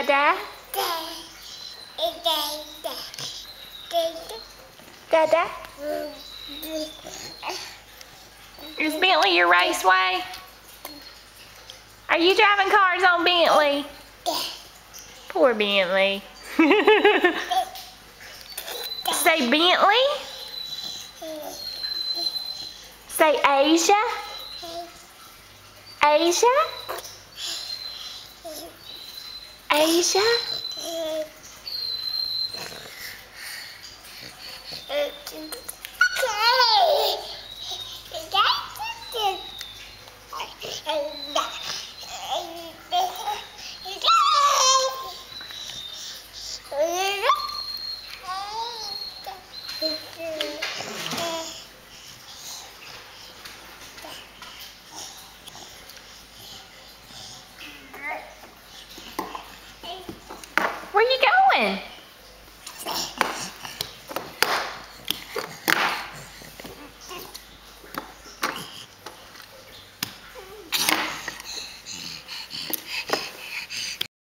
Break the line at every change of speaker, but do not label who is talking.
Dada? Dada? Is Bentley your raceway? Are you driving cars on Bentley? Poor Bentley. Say Bentley. Say Asia. Asia. Asia. Where you going?